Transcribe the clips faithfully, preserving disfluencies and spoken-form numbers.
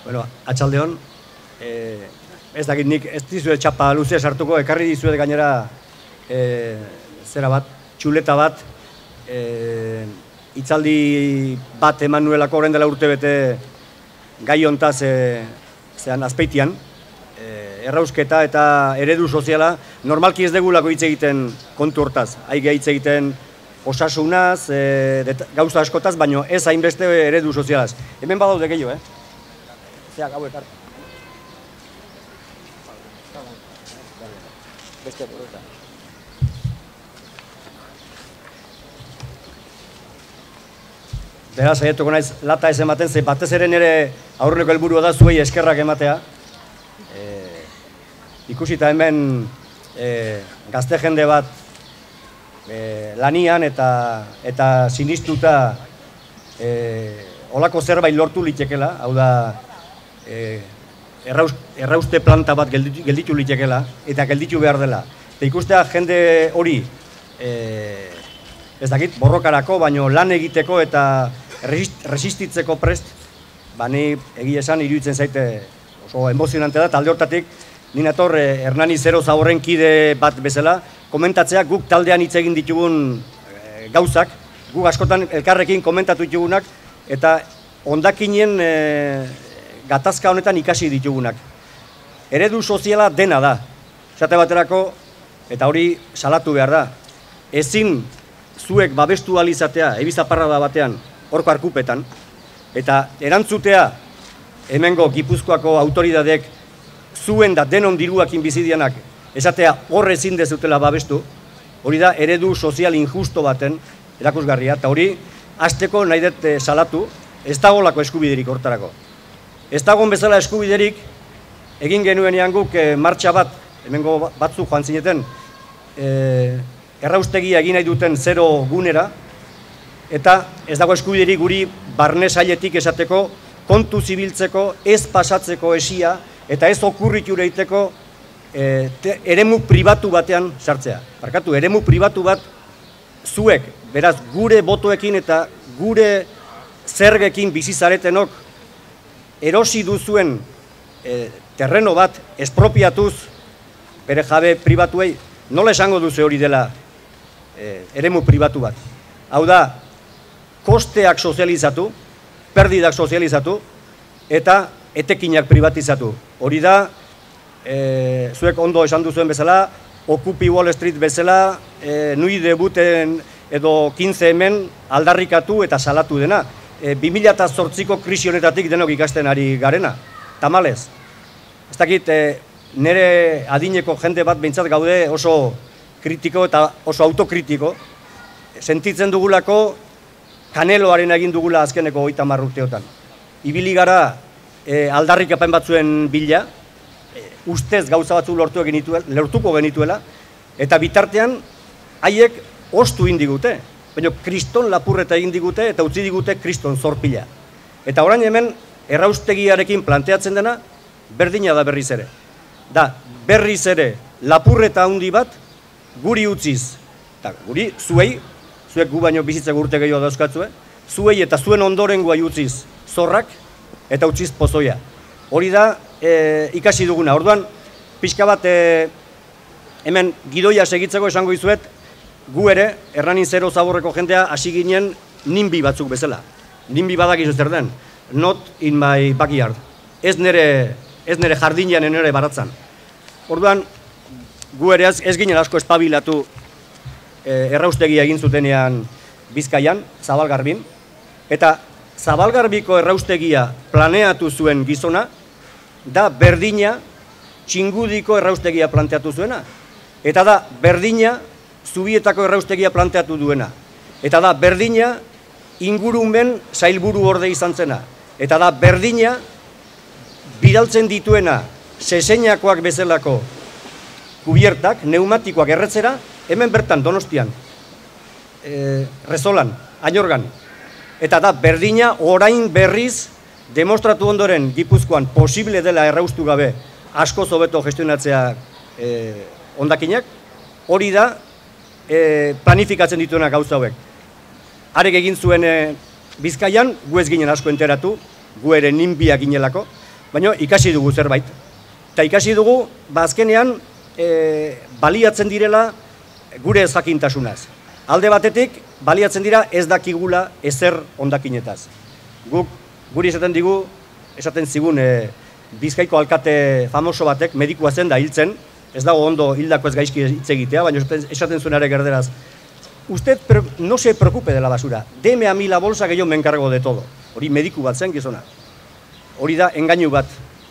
Bueno, atxaldeon, eh, ez dakit nik ez dizuet txapa luzea sartuko, ekarri dizuet gainera eh, zera bat, txuleta bat, eh, hitzaldi bat eman nuelako orain dela urte bete gai hontaz eh, zean azpeitian, eh, errausketa eta eredu soziala, normalki ez degulako hitz egiten kontu hortaz, haige hitz egiten osasunaz, e, gauza askotaz, baino ez hainbeste eredu sozialaz. Hemen badaude gehiago, eh? Zeak, hau ekar. Beste, borreta. Beraz, saiatuko naiz lata ez ematen, ze batez ere nire aurreneko helburua da zuei eskerrak ematea. E, ikusita hemen e, gazte jende bat E, lanian eta eta sinistuta e, olako zerbait lortu litekela, hau da e, errauz, errauste planta bat gelditu, gelditu litekela eta gelditu behar dela. Eta ikustea jende hori e, ez dakit, borrokarako, baino lan egiteko eta resist, resistitzeko prest, ba ni egia esan iruditzen zaite oso emozionante da, talde hortatik ni nator e, Hernani Zero Zaborren kide bat bezala, komentatzea guk taldean hitz egin ditugun e, gauzak, guk askotan elkarrekin komentatu ditugunak, eta hondakinen e, gatazka honetan ikasi ditugunak. Eredu soziala dena da, esate baterako, eta hori salatu behar da. Ezin zuek babestu alizatea, ebizaparra da batean, horko arkupetan, eta erantzutea hemengo Gipuzkoako autoridadek zuen da denon diruakin bizidianak, esatea horre ezin dezutela babestu, hori da eredu sozial injusto baten erakusgarria, eta hori hasteko nahi dut salatu, ez dagolako eskubiderik hortarako. Ez dagoen bezala eskubiderik, egin genuenean guk e, martxa bat, hemengo batzu joan zineten, e, erraustegia egin nahi duten zero gunera, eta ez dago eskubiderik guri barne sailetik esateko, kontu zibiltzeko, ez pasatzeko esia, eta ez okurritu reiteko, E, te, eremu pribatu batean sartzea. Barkatu, eremu pribatu bat zuek, beraz, gure botoekin eta gure zergekin bizizaretenok erosi duzuen e, terreno bat espropiatuz bere jabe pribatuei, nola esango duzu hori dela e, eremu pribatu bat. Hau da, kosteak sozializatu, perdidak sozializatu eta etekinak privatizatu. Hori da, E, zuek ondo esan duzuen bezala, Occupy Wall Street bezala, e, nui debuten edo quince hemen aldarrikatu eta salatu dena. E, bi mila zortziko krisi honetatik denok ikasten ari garena, tamalez. Ez dakit, e, nire adineko jende bat behintzat gaude oso kritiko eta oso autokritiko, sentitzen dugulako Kaneloaren egin dugula azkeneko hogeita hamar urteotan. Ibili gara e, aldarrikapen batzuen bila, ustez gauza batzu lortu genituela, lortuko genituela, eta bitartean haiek ostu indigute, baina kriston lapurreta egin digute eta utzi digute kriston zorpila. Eta orain hemen erraustegiarekin planteatzen dena berdina da berriz ere. Da, berriz ere lapurreta handi bat guri utziz, eta guri zuei, zuek gu baino bizitzak urte gehiago dauzkatzue, zuei eta zuen ondorengoa utziz zorrak eta utziz pozoia. Hori da, e, ikasi duguna. Orduan, pixka bat e, hemen gidoia segitzeko esango izuet, gu ere, Hernani Zero Zaborreko jendea hasi ginen nimbi batzuk bezala. Nimbi badakizu zer den, not in my backyard. Ez nere, ez nere jardinean nere baratzan. Orduan, gu ere ez, ez ginen asko espabilatu e, erraustegia egin zutenean Bizkaian, Zabalgarbin, eta Zabalgarbiko erraustegia planeatu zuen gizona, da berdina Txingudiko erraustegia planteatu zuena. Eta da berdina Zubietako erraustegia planteatu duena. Eta da berdina ingurumen sailburu orde izan zena. Eta da berdina bidaltzen dituena seseinakoak bezalako kubiertak, neumatikoak erretzera, hemen bertan Donostian, e, Rezolan, Añorgan. Eta da berdina orain berriz demostratu ondoren Gipuzkoan posible dela erraustu gabe asko hobeto gestionatzea e, hondakinak, hori da e, planifikatzen dituena gauza hauek. Arek egin zuen e, Bizkaian, gu ez ginen asko enteratu, gu ere ninbia ginelako, baina ikasi dugu zerbait. Eta ikasi dugu, ba azkenean, e, baliatzen direla gure ez jakintasunaz. Alde batetik, baliatzen dira ez dakigula ezer hondakinetaz. Guk, guri esaten digu, esaten zigun, e, Bizkaiko alkate famoso batek, medikua zen da hiltzen, ez dago ondo hildako ez gaizki hitz egitea, baina esaten zuen ere gerderaz. Usted no se preocupe de la basura, deme a mi la bolsa que yo me encargo de todo. Hori mediku bat zen gizona. Hori da engainu bat.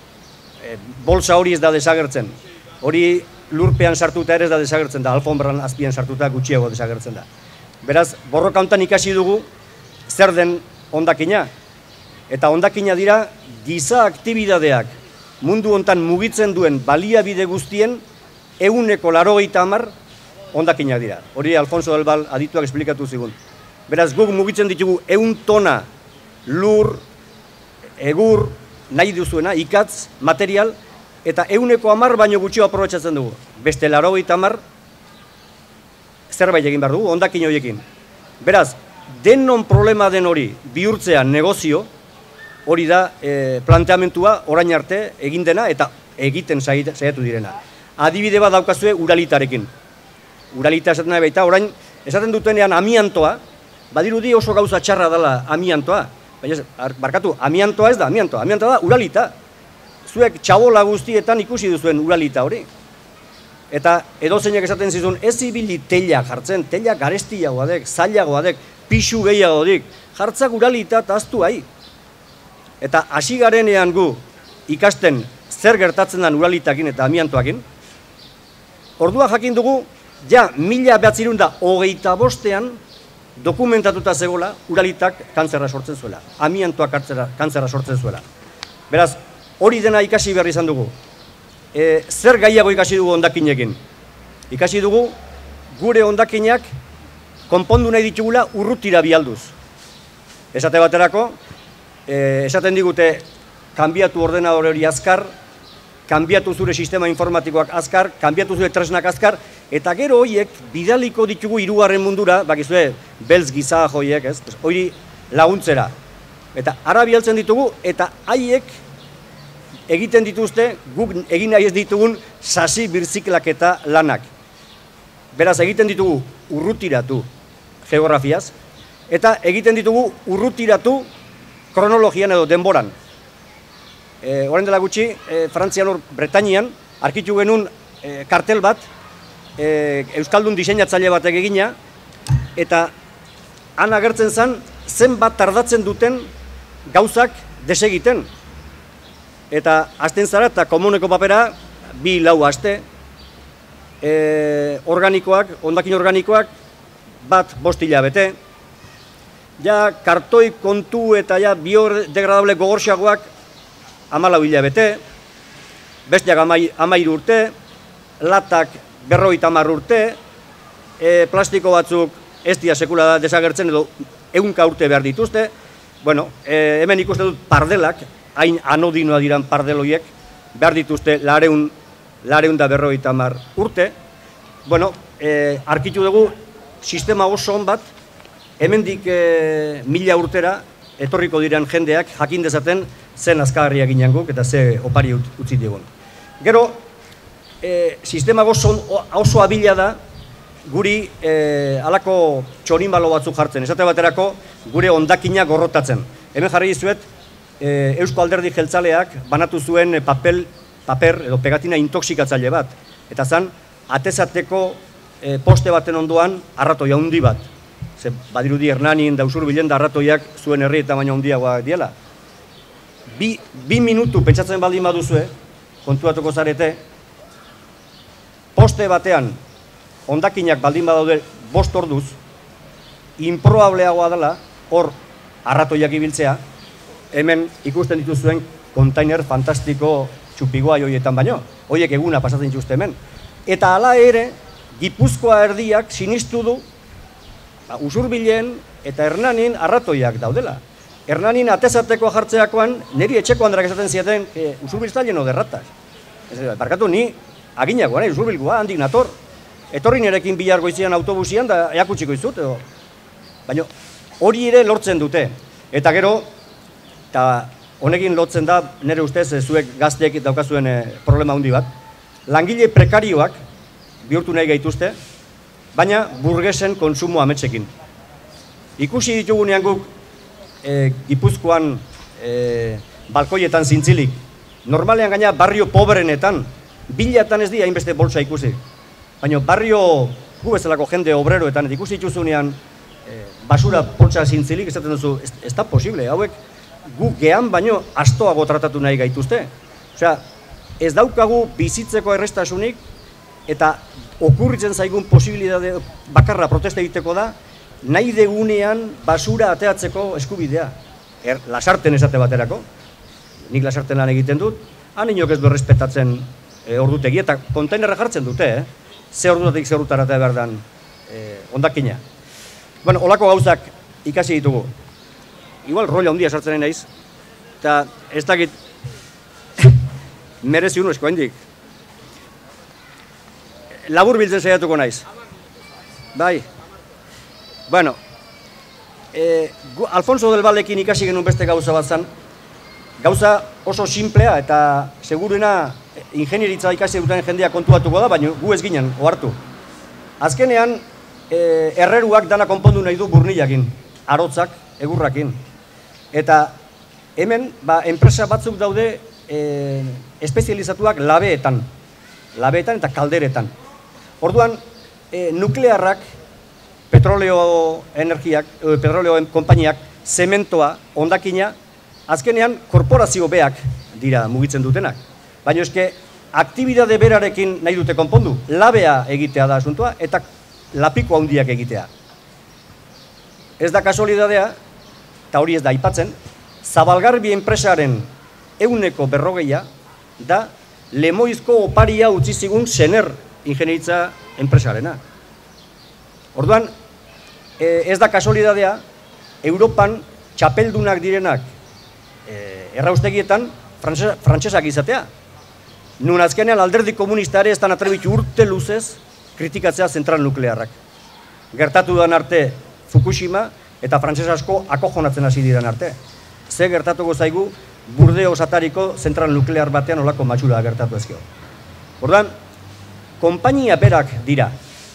E, bolsa hori ez da desagertzen. Hori lurpean sartuta ere ez da desagertzen da, alfombran azpian sartuta gutxiago desagertzen da. Beraz, borroka hontan ikasi dugu zer den hondakina. Eta hondakina dira giza aktibidadeak mundu hontan mugitzen duen baliabide guztien ehuneko laurogeita hamar hondakinak dira. Hori Alfonso del Val adituak esplikatu zigun. Beraz, guk mugitzen ditugu ehun tona lur, egur, nahi duzuena, ikatz, material, eta ehuneko hamar baino gutxio aprobetxatzen dugu. Beste laurogeita hamar zerbait egin behar dugu, hondakin horiekin. Beraz, denon problema den hori bihurtzea negozio, hori da e, planteamentua orain arte egin dena eta egiten saiatu direna. Adibide bat daukazue uralitarekin. Uralita esaten nahi baita, orain esaten dutenean amiantoa, badirudi oso gauza txarra dela amiantoa. Baina, barkatu, amiantoa ez da, amiantoa, amiantoa da uralita. Zuek txabola guztietan ikusi duzuen uralita hori. Eta edozeinak esaten zizun, ez ibili teila jartzen, teila garestiagoa dek, zailagoa dek, pixu gehiago dik, jartzak uralita eta aztu ahi. Eta hasi garenean gu ikasten zer gertatzen den uralitakin eta amiantoakin, ordua jakin dugu, ja mila behatzirun da hogeita bostean dokumentatuta zegoela uralitak kantzerra sortzen zuela, amiantoak kantzerra sortzen zuela. Beraz, hori dena ikasi behar izan dugu. E, zer gaiago ikasi dugu hondakinekin? Ikasi dugu gure hondakinak konpondu nahi ditugula urrutira bialduz. Esate baterako, e, esaten digute kanbiatu ordenadore hori azkar, kanbiatu zure sistema informatikoak azkar, kanbiatu zure tresnak azkar, eta gero horiek bidaliko ditugu hirugarren mundura, bakizue, beltz giza joiek, ez? Hori laguntzera. Eta ara bialtzen ditugu, eta haiek egiten dituzte, guk egin nahi ez ditugun sasi birziklaketa lanak. Beraz, egiten ditugu urrutiratu geografiaz, eta egiten ditugu urrutiratu kronologian edo denboran. E, Orain dela gutxi, e, Frantzian hor Bretainian, arkitu genuen e, kartel bat, e, Euskaldun diseinatzaile batek egina, eta han agertzen zen, zenbat tardatzen duten gauzak desegiten. Eta hasten zara eta komuneko papera bi lau aste, e, organikoak, hondakin organikoak, bat bost hilabete, ja kartoi kontu eta ja biodegradable gogorxagoak hamalau hilabete, besteak hamairu urte, latak berrogeita hamar urte, e, plastiko batzuk ez dira sekula desagertzen edo ehunka urte behar dituzte. Bueno, e, hemen ikuste dut pardelak, hain anodinoa diran pardeloiek, behar dituzte lareun, lareun da berrogeita hamar urte. Bueno, e, arkitu dugu sistema oso on bat, hemendik e, mila urtera etorriko diren jendeak jakin dezaten zen azkagarriak ginen guk eta ze opari utzi digun. Gero, e, sistema oso, oso abila da guri e, alako txorinbalo batzuk jartzen, esate baterako gure hondakinak gorrotatzen. Hemen jarri dizuet, e, Eusko Alderdi Jeltzaleak banatu zuen papel, paper edo pegatina intoxikatzaile bat. Eta zan, atezateko e, poste baten ondoan arratoi handi bat. Ze badirudi Hernanin da Usurbilen da arratoiak zuen herri eta baina handiagoak diela. Bi, bi minutu pentsatzen baldin baduzue, kontuatuko zarete, poste batean hondakinak baldin badaude bost orduz, inprobableagoa dela hor arratoiak ibiltzea, hemen ikusten dituzuen kontainer fantastiko txupigoa joietan baino, horiek eguna pasatzen dituzte hemen. Eta hala ere, Gipuzkoa erdiak sinistu du Usurbilen eta Hernanin arratoiak daudela. Hernanin atezateko jartzeakoan, niri etxeko handarak esaten ziaten, e, Usurbil está lleno de ratas. Barkatu, ni aginagoa, nahi, Usurbilgoa, handik nator. Etorri nerekin bihar goizian autobusian da eakutsiko izut, edo. Baina hori ere lortzen dute. Eta gero, eta honekin lotzen da, nire ustez, zuek gazteek daukazuen problema handi bat. Langile prekarioak bihurtu nahi gaituzte, baina burgesen konsumo ametsekin. Ikusi ditugunean guk Gipuzkoan balkoietan zintzilik, normalean gaina barrio pobrenetan, bilatan ez di hainbeste boltsa ikusi. Baina barrio gu bezalako jende obreroetan, ikusi dituzunean basura poltsa zintzilik, esaten duzu, ez da posible, hauek gu gehan baino astoago tratatu nahi gaituzte. Osea, ez daukagu bizitzeko errestasunik, eta okurritzen zaigun posibilitate bakarra protesta egiteko da, nahi degunean basura ateatzeko eskubidea. Er, lasarten esate baterako, nik lasarten lan egiten dut, han inok ez du errespetatzen e, ordutegi, eta kontainerra jartzen dute, eh? Ze ordutatik ze ordutara eta behar dan e, ondakina. Bueno, olako gauzak ikasi ditugu. Igual rolla handia sartzen nahi naiz, eta ez dakit merezi unu esko hendik. Labur biltzen saiatuko naiz. Bai. Bueno, eh, Alfonso del Vallekin ikasi genuen beste gauza bat zen. Gauza oso simplea eta seguruena ingenieritza ikasi duten jendea kontuatuko da, baina gu ez ginen, ohartu. Azkenean, eh, erreruak dana konpondu nahi du burnillakin, arotzak, egurrakin. Eta hemen, ba, enpresa batzuk daude eh, espezializatuak labeetan, labeetan eta kalderetan. Orduan, e, nuklearrak, petroleo energiak, e, petroleo konpainiak, zementoa, hondakina, azkenean korporazio beak dira mugitzen dutenak. Baina eske, aktibidade berarekin nahi dute konpondu, labea egitea da asuntua, eta lapiko handiak egitea. Ez da kasualidadea, eta hori ez da aipatzen, Zabalgarbi enpresaren euneko berrogeia da Lemoizko oparia utzi zigun Sener ingenieritza enpresarena. Orduan, ez da kasualidadea, Europan txapeldunak direnak erraustegietan frantsesak izatea. Nun azkenean alderdi komunista ere ez da atrebitu urte luzez kritikatzea zentral nuklearrak. Gertatu dan arte Fukushima eta frantses asko akojonatzen hasi diren arte. Ze gertatuko zaigu Burdeos atariko zentral nuklear batean olako matxura gertatu ezkio. Orduan, konpainia berak dira.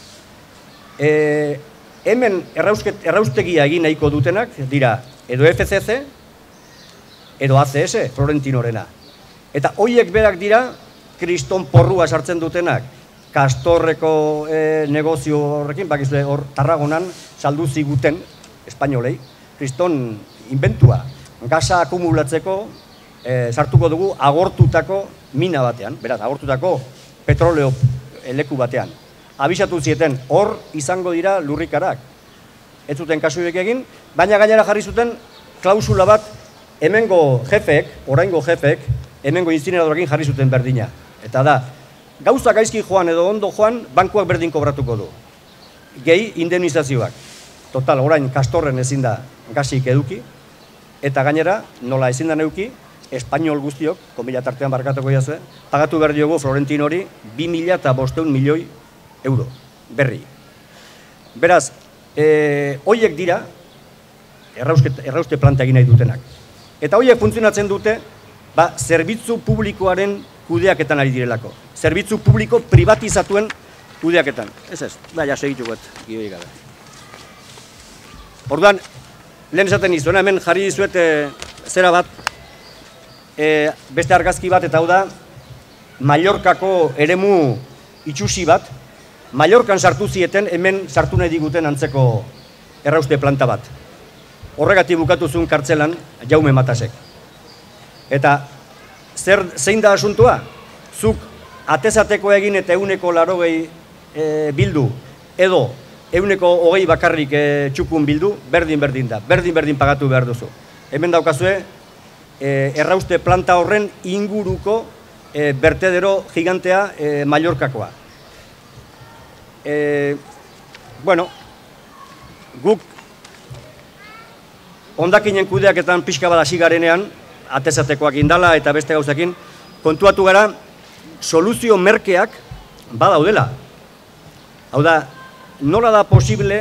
E, hemen erraustegia egin nahiko dutenak dira edo F C C, edo A C S, Florentinorena. Eta hoiek berak dira, kriston porrua sartzen dutenak, Kastorreko e, negozio horrekin, bakizue hor Tarragonan saldu ziguten, espainolei, kriston inventua, gasa akumulatzeko, e, sartuko dugu agortutako mina batean, beraz, agortutako petroleo leku batean. Abisatu zieten, hor izango dira lurrikarak. Ez zuten kasuek egin, baina gainera jarri zuten klausula bat hemengo jefeek, oraingo jefeek, hemengo incineradorekin jarri zuten berdina. Eta da, gauza gaizki joan edo ondo joan, bankuak berdin kobratuko du. Gehi indemnizazioak. Total, orain Kastorren ezin da gasik eduki, eta gainera, nola ezin da neuki, espainol guztiok, komila tartean barkatuko jazue, pagatu behar diogu Florentinori bi mila eta bosteun milioi euro, berri. Beraz, e, hoiek dira, errauste planta egin nahi dutenak. Eta hoiek funtzionatzen dute, ba, zerbitzu publikoaren kudeaketan ari direlako. Zerbitzu publiko privatizatuen kudeaketan. Ez ez, da, ja segituko et, gioik gabe. Orduan, lehen esaten izuen, hemen jarri dizuet e, zera bat, e, beste argazki bat, eta hau da, Mallorcako eremu itxusi bat, Mallorcan sartu zieten, hemen sartu nahi diguten antzeko errauste planta bat. Horregatik bukatu zuen kartzelan Jaume Matasek. Eta zer, zein da asuntua? Zuk atezateko egin eta euneko larogei e, bildu, edo euneko hogei bakarrik e, txukun bildu, berdin-berdin da, berdin-berdin pagatu behar duzu. Hemen daukazue, e, errauste planta horren inguruko e, bertedero gigantea e, Mallorcakoa. E, bueno, guk hondakinen kudeaketan pixka bat hasi garenean, atezatekoak indala eta beste gauzekin, kontuatu gara soluzio merkeak badaudela. Hau da, nola da posible,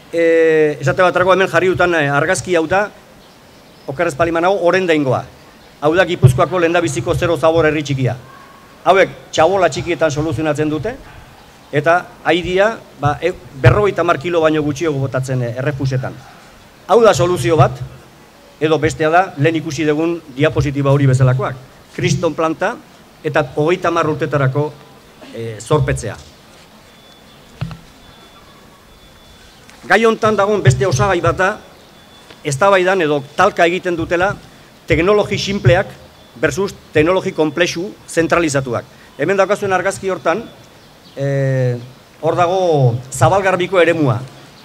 e, esate batrako hemen jarri dutan argazki hau da, okerrez paliman hau, oren daingoa. hau da Gipuzkoako lehendabiziko zero zabor herri txikia. Hauek txabola txikietan soluzionatzen dute, eta haidia ba, e, berrogeita hamar kilo baino gutxiago botatzen errefusetan. Hau da soluzio bat, edo bestea da, lehen ikusi dugun diapositiba hori bezalakoak. Kriston planta eta hogeita hamar urtetarako e, zorpetzea. Gai hontan dagoen beste osagai bat da, eztabaidan edo talka egiten dutela teknologi simpleak versus teknologi komplexu zentralizatuak. Hemen daukazuen argazki hortan, e, hor dago Zabalgarbiko eremua.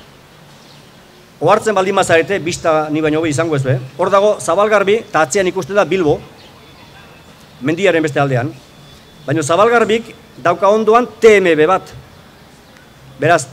Ohartzen baldin bazarete, bista ni baino hobe izango ez, hor dago Zabalgarbi, eta atzean ikusten da Bilbo, mendiaren beste aldean. Baina Zabalgarbik dauka ondoan T M B bat. Beraz,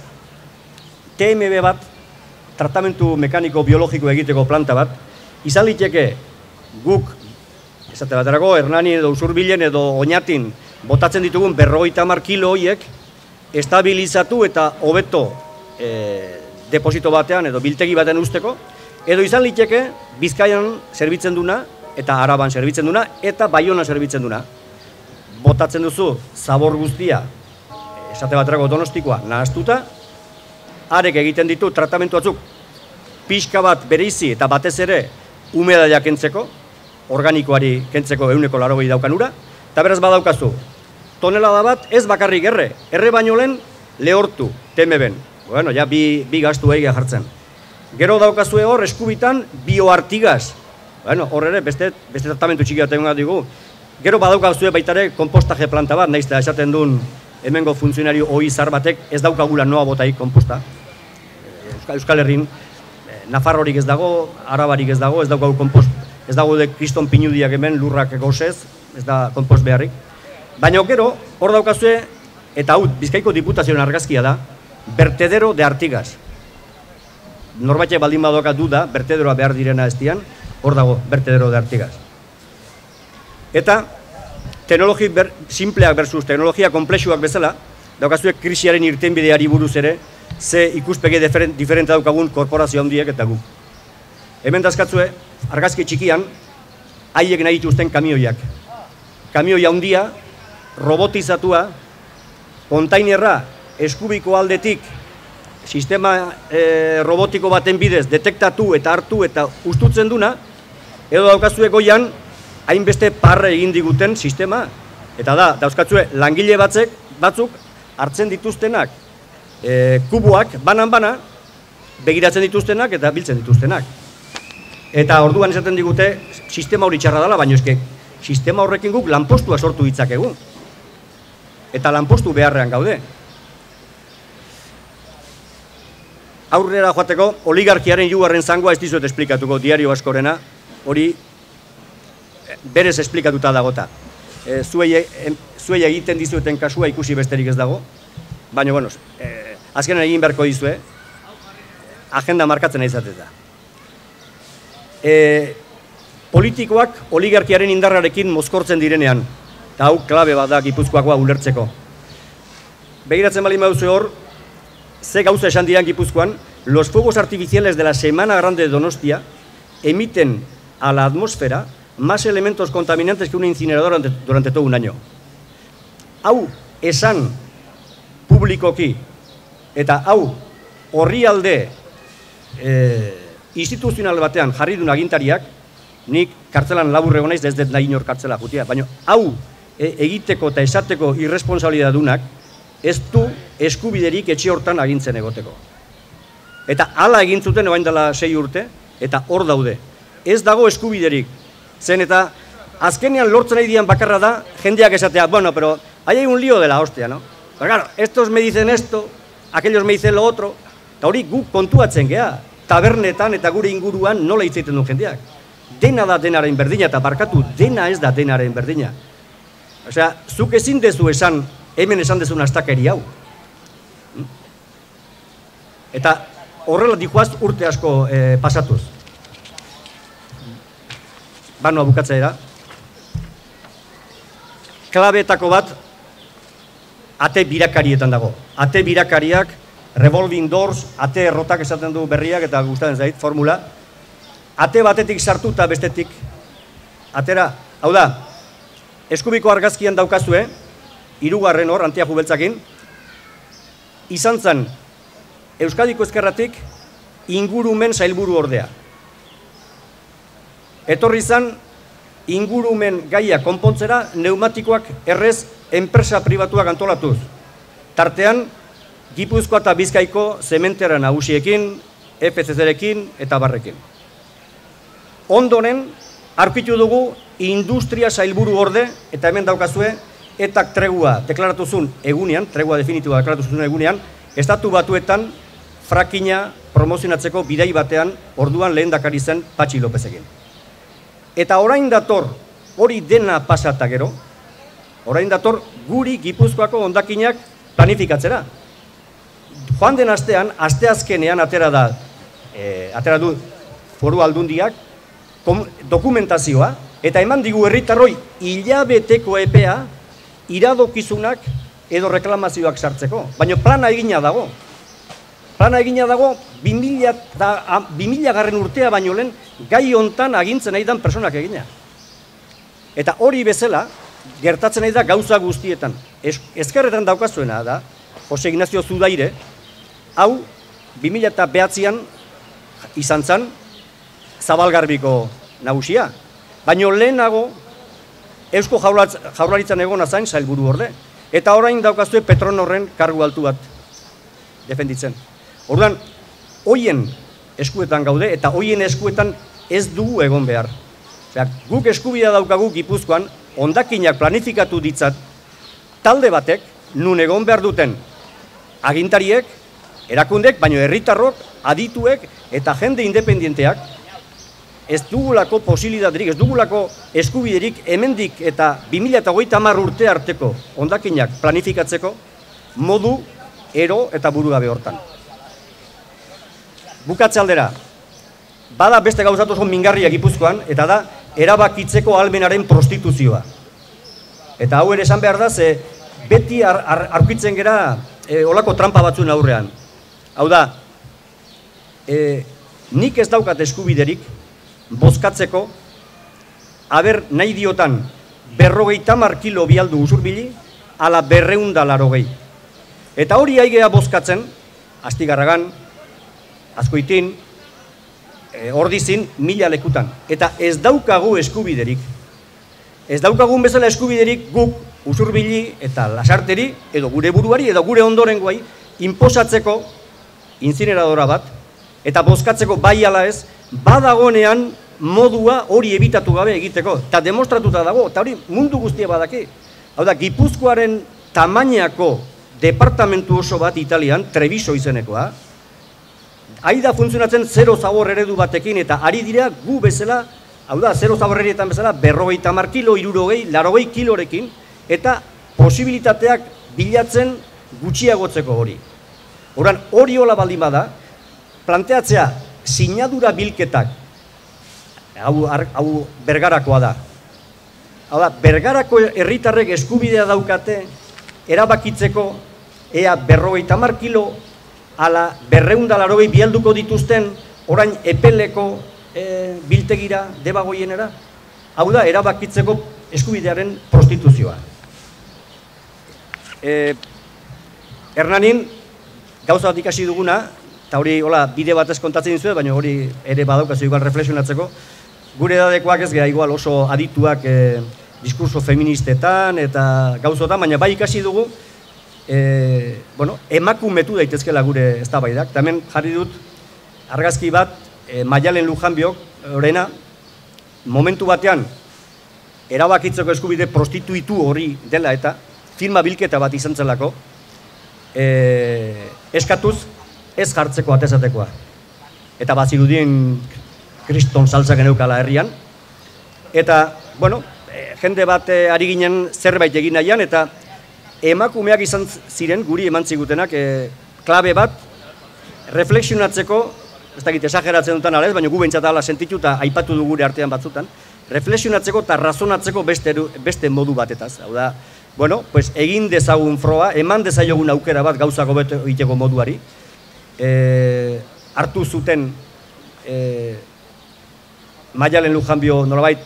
T M B bat, tratamentu mekaniko biologiko egiteko planta bat, izan liteke guk, esate baterako, Hernani edo Usurbilen edo Oñatin botatzen ditugun berrogeita hamar kilo horiek estabilizatu eta hobeto e, deposito batean edo biltegi batean usteko, edo izan liteke Bizkaian zerbitzen duna eta Araban zerbitzen duna eta Baionan zerbitzen duna. Botatzen duzu zabor guztia, esate baterako Donostikoa nahastuta, arek egiten ditu tratamentu batzuk pixka bat bereizi eta batez ere umedaia kentzeko, organikoari kentzeko ehuneko laurogei daukan ura, eta beraz badaukazu, tonelada bat ez bakarrik erre, erre baino lehen lehortu, T M B-en. Bueno, ja bi, bi gastu egia jartzen. Gero daukazue hor eskubitan bioartigaz. Bueno, hor ere beste, beste tratamentu txiki bat egon digu. Gero badaukazue baitare kompostaje planta bat, nahiz da esaten duen hemengo funtzionario ohi zar batek ez daukagula noa botaik komposta. Euskal Herrin, Nafarrorik ez dago, Arabarik ez dago, ez daukagu kompost. Ez dago de kriston pinudiak hemen lurrak gozez, ez da kompost beharrik. Baina gero, hor daukazue, eta hau, Bizkaiko Diputazioen argazkia da, vertedero de Artigas. Norbaitek baldin badoka duda, vertederoa behar direna ez dian, hor dago, vertedero de Artigas. Eta, teknologi ber, simpleak versus teknologia komplexuak bezala, daukazue krisiaren irtenbideari buruz ere, ze ikuspegi diferente daukagun korporazio handiek eta gu. Hemen dazkatzue, argazki txikian, haiek nahi dituzten kamioiak. Kamioi handia, robotizatua, kontainerra eskubiko aldetik sistema e, robotiko baten bidez detektatu eta hartu eta ustutzen duna, edo daukazue goian, hainbeste parre egin diguten sistema, eta da, dauzkatzue langile batzek, batzuk hartzen dituztenak, e, kuboak, banan-bana, begiratzen dituztenak eta biltzen dituztenak. Eta orduan esaten digute, sistema hori txarra dela, baina eske, sistema horrekin guk lanpostua sortu ditzakegu. Eta lanpostu beharrean gaude. Aurrera joateko, oligarkiaren jugarren zangoa ez dizuet esplikatuko, diario askorena, hori berez esplikatuta dagota. E, zuei, e, zuei egiten dizueten kasua ikusi besterik ez dago, baina, bueno, e, azkenan egin beharko dizue, agenda markatzen aizatea. E, politikoak oligarkiaren indarrarekin mozkortzen direnean, eta hau klabe bat da Gipuzkoakoa ulertzeko. Begiratzen bali mauzu hor, ze gauza esan diran Gipuzkoan, los fuegos artificiales de la Semana Grande de Donostia emiten a la atmósfera más elementos contaminantes que una incineradora durante, durante todo un año. Hau esan publikoki, eta hau orrialde eh, instituzional batean jarri duen agintariak, nik kartzelan laburrego naiz, ez dut nahi inor kartzela jutia, baina hau e, egiteko eta esateko irresponsabilidad dunak, ez du eskubiderik etxe hortan agintzen egoteko. Eta hala egin zuten ebain dela sei urte, eta hor daude. Ez dago eskubiderik. Zen eta azkenean lortzen nahi dian bakarra da, jendeak esatea, bueno, pero hay un lío de la hostia, ¿no? Pero claro, estos me dicen esto, aquellos me dicen lo otro, eta hori guk kontuatzen gea, tabernetan eta gure inguruan nola hitz egiten duen jendeak. Dena da denaren berdina, eta barkatu, dena ez da denaren berdina. Osea, zuk ezin dezu esan, hemen esan dezun astakeri hau. Eta horrela dijoaz urte asko eh, pasatuz. Banoa bukatzera. Klabeetako bat, ate birakarietan dago. Ate birakariak, revolving doors, ate errotak esaten du berriak eta gustatzen zait, formula. Ate batetik sartuta bestetik atera, hau da, Eskubiko argazkian daukazue, hirugarren hor, Antiaju Beltzakin, izan zen Euskadiko Ezkerratik ingurumen sailburu ordea. Etorri zen ingurumen gaia konpontzera neumatikoak errez enpresa pribatuak antolatuz. Tartean, Gipuzkoa eta Bizkaiko zementera nagusiekin, F C C-rekin eta barrekin. Ondoren, aurkitu dugu industria sailburu orde, eta hemen daukazue, etak tregua deklaratuzun egunean, tregua definitua deklaratuzun egunean, estatu batuetan frakina promozionatzeko bidai batean orduan lehendakari zen Patxi Lopezekin. Eta orain dator, hori dena pasata gero, orain dator guri Gipuzkoako hondakinak planifikatzera. Joan den astean, asteazkenean atera da, e, atera du Foru Aldundiak, kom, dokumentazioa, eta eman digu herritarroi hilabeteko epea iradokizunak edo reklamazioak sartzeko. Baina plana egina dago. Plana egina dago bi mila garren urtea baino lehen gai hontan agintzen nahi dan personak egina. Eta hori bezala gertatzen nahi da gauza guztietan. Ezkerretan daukazuena da, Jose Ignacio Zudaire, hau bi mila bederatzian izan zen Zabalgarbiko nagusia. Baina lehenago Eusko Jaurlaritzan egona zain sailburu orde. Eta orain daukazue Petronorren kargu altu bat defenditzen. Orduan, hoien eskuetan gaude eta hoien eskuetan ez dugu egon behar. Osea, guk eskubidea daukagu Gipuzkoan, hondakinak planifikatu ditzat, talde batek, nun egon behar duten agintariek, erakundek, baino herritarrok, adituek eta jende independienteak, ez dugulako posibilitaterik, ez dugulako eskubiderik hemendik eta bi mila hogeita hamar urte arteko hondakinak planifikatzeko modu ero eta burugabe hortan. Bukatze aldera, bada beste gauzatu oso mingarria Gipuzkoan, eta da erabakitzeko ahalmenaren prostituzioa. Eta hau ere esan behar da, ze beti aurkitzen gera e, olako trampa batzuen aurrean. Hau da, e, nik ez daukat eskubiderik bozkatzeko, aber nahi diotan berrogeita hamar kilo bialdu usurbili, ala berreunda larogei. Eta hori aigea bozkatzen, Astigarragan, Azkoitin, e, Ordizin, mila lekutan. Eta ez daukagu eskubiderik. Ez daukagun bezala eskubiderik guk usurbili eta lasarteri, edo gure buruari, edo gure ondorengoai, inposatzeko incineradora bat, eta bozkatzeko bai ala ez, badagonean modua hori ebitatu gabe egiteko. Eta demostratuta dago, eta hori mundu guztia badaki. Hau da, Gipuzkoaren tamainako departamentu oso bat Italian, Treviso izenekoa, aida funtzionatzen zero zabor eredu batekin, eta ari dira gu bezala, hau da, zero zabor eredetan bezala, berrogeita hamar kilo, hirurogei, larogei kilorekin, eta posibilitateak bilatzen gutxiagotzeko hori. Horan, hori hola baldin bada, planteatzea sinadura bilketak, hau, hau Bergarakoa da. Hau da, Bergarako herritarrek eskubidea daukate, erabakitzeko, ea berrogeita hamar kilo, ala berreunda larogei bialduko dituzten, orain epeleko e, biltegira, debagoienera. Hau da, erabakitzeko eskubidearen prostituzioa. E, Hernanin, gauza bat ikasi duguna, eta hori hola, bide batez kontatzen dizuet, baina hori ere badaukazu igual reflexionatzeko, gure edadekoak ez gara igual oso adituak e, diskurso feministetan eta gauzotan, baina bai ikasi dugu, e, bueno, emakumetu daitezkela gure eztabaidak. Eta hemen jarri dut argazki bat, e, Maialen Lujanbiok, horrena, momentu batean, erabakitzeko eskubide prostituitu hori dela eta firma bilketa bat izan zelako, e, eskatuz ez jartzeko atezatekoa. Eta bazirudien kriston saltzak eneukala herrian. Eta, bueno, e, jende bat e, ari ginen zerbait egin nahian, eta emakumeak izan ziren, guri eman zigutenak, e, klabe bat, reflexionatzeko, ez dakit esageratzen dutan ala ez, baina gu behintzat ala sentitu eta aipatu du gure artean batzutan, reflexionatzeko eta razonatzeko beste, beste modu batetaz. Hau da, bueno, pues egin dezagun froa, eman dezaiogun aukera bat gauzako bete egiteko moduari, e, hartu zuten e, Maialen Lujanbio nolabait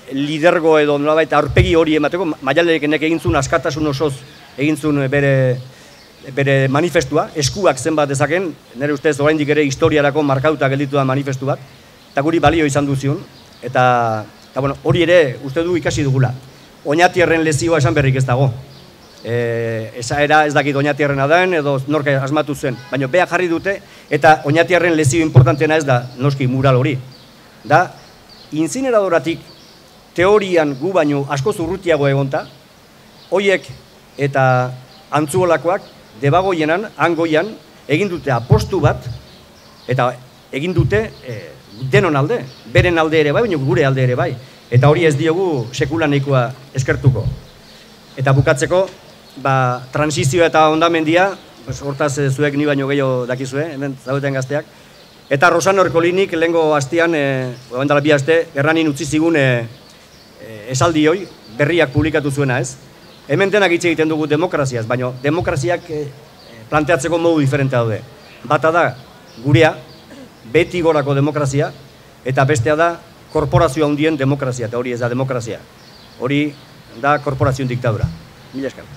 lidergo edo nolabait aurpegi hori emateko, Maialenek egin zuen askatasun osoz egin zuen bere bere manifestua, eskuak zenbat dezaken, nire ustez oraindik ere historiarako markauta gelditu da manifestu bat, eta guri balio izan duzion, eta, eta bueno, hori ere uste du ikasi dugula. Oñatierren lezioa esan berrik ez dago. E, esaera ez dakit Oñatierrena den edo norka asmatu zen, baina beha jarri dute, eta Oñatierren lezio importantena ez da noski mural hori. Da, incineradoratik teorian gu baino asko zurrutiago egonta, hoiek eta antzuolakoak debagoienan, hangoian, egin dute apostu bat, eta egin dute e, denon alde, beren alde ere bai, baina gure alde ere bai. Eta hori ez diogu sekulan nahikoa eskertuko. Eta bukatzeko, ba, transizioa eta hondamendia, pues, hortaz zuek ni baino gehiago dakizue, hemen zaudeten gazteak. Eta Rosano Erkolinik lehengo hastean, e, oendala bi haste, Erranin utzi zigun e, e, esaldi hoi, berriak publikatu zuena ez. Hemen denak hitz egiten dugu demokraziaz, baina demokraziak e, planteatzeko modu diferente daude. Bata da gurea, beti gorako demokrazia, eta bestea da korporazio handien demokrazia, eta hori ez da demokrazia. Hori da korporazioen diktadura. Mila esker.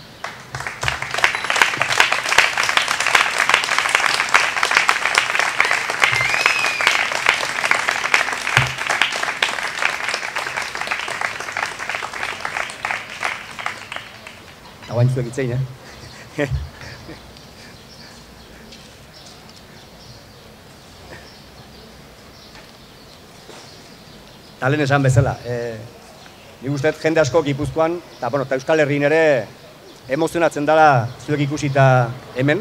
Guain zuek itzein, eh? Talen esan bezala. E, Nik uste jende asko Gipuzkoan, eta bueno, Euskal Herrian ere emozionatzen dela zuek ikusita hemen,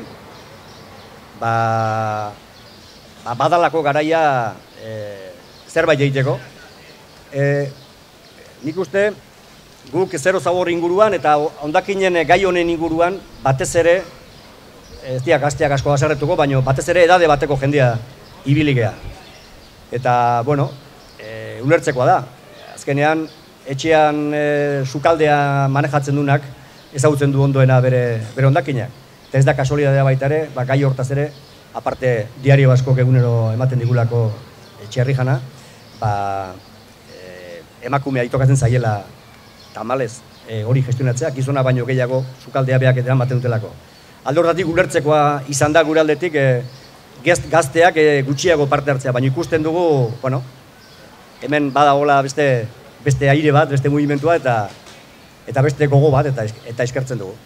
ba, ba badalako garaia e, zerbait egiteko. E, nik uste guk zero zabor inguruan eta hondakinen gai honen inguruan batez ere, ez diak gazteak asko haserretuko, baina batez ere edade bateko jendea ibiligea. Eta, bueno, e, ulertzekoa da. Azkenean, etxean e, sukaldea manejatzen dunak ezagutzen du ondoena bere, bere hondakinak. Eta ez da kasualidadea baita ere, ba, gai hortaz ere, aparte diario askok egunero ematen digulako etxearri jana, ba, e, emakumea itokatzen zaiela tamalez e, hori gestionatzea, gizona baino gehiago sukaldea beak edan baten dutelako. Alde hortatik ulertzekoa izan da gure aldetik e, gazteak e, gutxiago parte hartzea, baina ikusten dugu, bueno, hemen badagola beste, beste aire bat, beste mugimentua eta eta beste gogo bat eta, eta eskertzen dugu.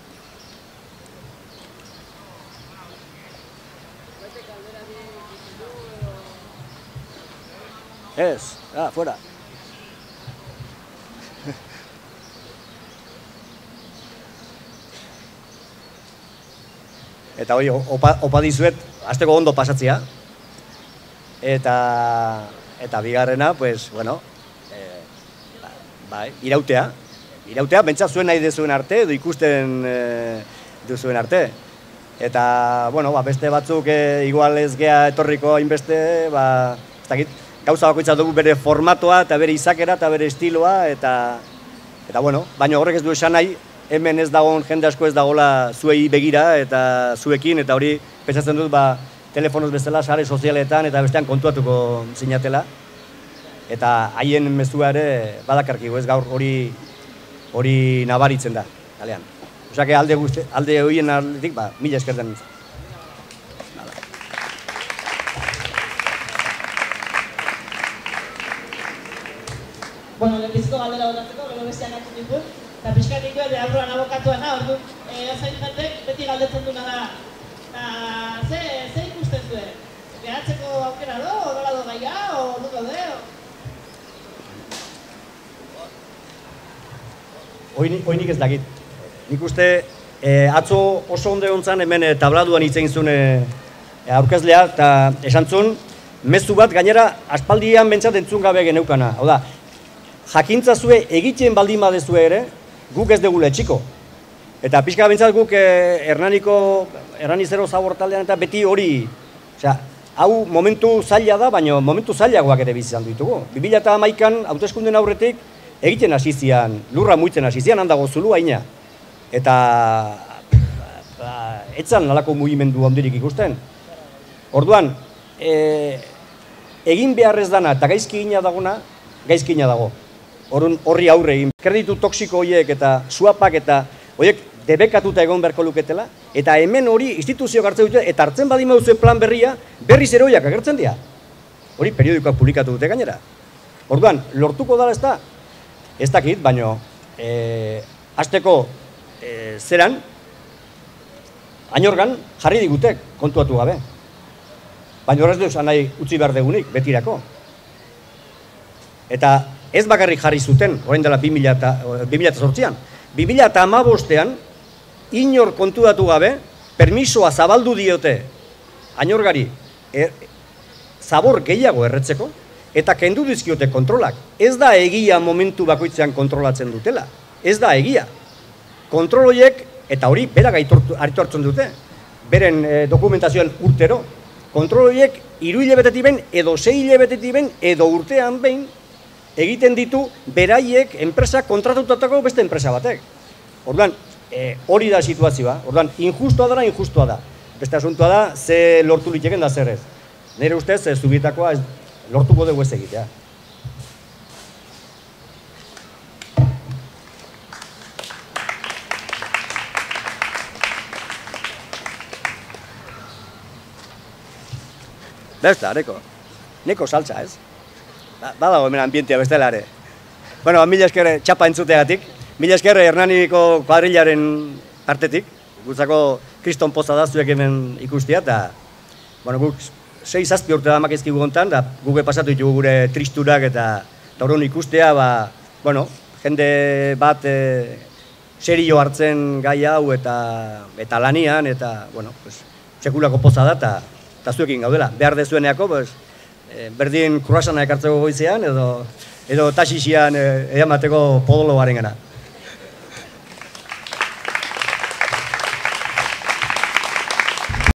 Ez, ah, fuera. Eta hori, opa, opa dizuet, hasteko ondo pasatzea. Eta, eta bigarrena, pues, bueno, e, ba, ba, irautea. Irautea, bentsa zuen nahi dezuen arte, edo ikusten e, duzuen arte. Eta, bueno, ba, beste batzuk e, igual ez gea etorriko hainbeste, ba, ez dakit, gauza bakoitza dugu bere formatoa, eta bere izakera, eta bere estiloa, eta, eta bueno, baina horrek ez du esan nahi, hemen ez dagoen jende asko ez dagoela zuei begira eta zuekin, eta hori pentsatzen dut ba, telefonoz bezala, sare sozialetan eta bestean kontuatuko zinatela. Eta haien mezua ere badakarkigu, ez gaur hori hori nabaritzen da, kalean. Osea, alde guzti, alde horien aldetik, ba, mila eskertzen nintzen. Bueno, lehenbiziko galdera botatzeko, gero bestean hartu ditut. Eta pixkat dituen beharroan abokatuena, orduan, zain jentek beti galdetzen duna da. Ze, ze ikusten zuen? Geratzeko aukera do, nola do gaia, o duko de? Oinik ez dakit. Nik uste, atzo oso ondo egon hemen tabladuan hitz egin zuen aurkezlea, eta esan zuen, mezu bat gainera aspaldian bentsat entzun gabe geneukana. Hau da, jakintza zue egiten baldin badezue ere, guk ez degula etxiko. Eta pixka bintzat guk eh, Hernaniko, Hernanizero zabor taldean eta beti hori, osea, hau momentu zaila da, baina momentu zailagoak ere bizizan ditugu. bi mila hamaikan hauteskunden aurretik egiten hasi zian, lurra muitzen hasi zian, handago zulu haina. Eta ba, etzan nolako mugimendu handirik ikusten. Orduan, e, egin beharrez dana eta gaizki gina dagona, gaizki gina dago. horri aurre egin. Kreditu toksiko horiek eta suapak eta horiek debekatuta egon beharko luketela, eta hemen hori instituzio hartzen dute, eta hartzen badima duzuen plan berria, berriz eroiak agertzen dira. Hori periodikoak publikatu dute gainera. Orduan, lortuko dara ez da, ez dakit, baino, e, azteko e, zeran, ainorgan jarri digutek kontuatu gabe. Baina horrez duz nahi utzi behar degunik, betirako. Eta ez bakarrik jarri zuten, orain dela bi mila zortzian. bi mila hamabostean, inor kontuatu gabe, permisoa zabaldu diote ainorgari er, zabor gehiago erretzeko, eta kendu dizkiote kontrolak. Ez da egia momentu bakoitzean kontrolatzen dutela. Ez da egia. Kontrol horiek, eta hori berak aritu hartzen dute, beren e, dokumentazioan urtero, kontrol horiek hiru hilabetetik behin, edo sei hilabetetik behin, edo urtean behin, egiten ditu beraiek enpresa kontratutatako beste enpresa batek. Orduan, e, hori da situazioa. Orduan, injustua dara, injustua da. Beste asuntua da, ze lortu liteken da zer ez. Nire ustez, ez zubietakoa ez, lortuko dugu ez egitea. Besta, neko. Neko saltza, ez? Badago hemen ambientea bestela ere. Bueno, mila esker txapa entzuteagatik. Mila esker Hernaniko kuadrilaren partetik. Gutzako kriston poza da zuek hemen ikustia, eta bueno, guk sei zazpi urte da makizkigu gontan, da guke pasatu ditugu gure tristurak eta horren ikustea, ba, bueno, jende bat e, serio hartzen gai hau eta eta lanian, eta, bueno, pues, sekulako poza da, eta, eta zuekin gaudela. Behar dezueneako, pues, e, berdin kurrasana ekartzeko goizean, edo, edo taxixian e, edamateko podolo garen gana.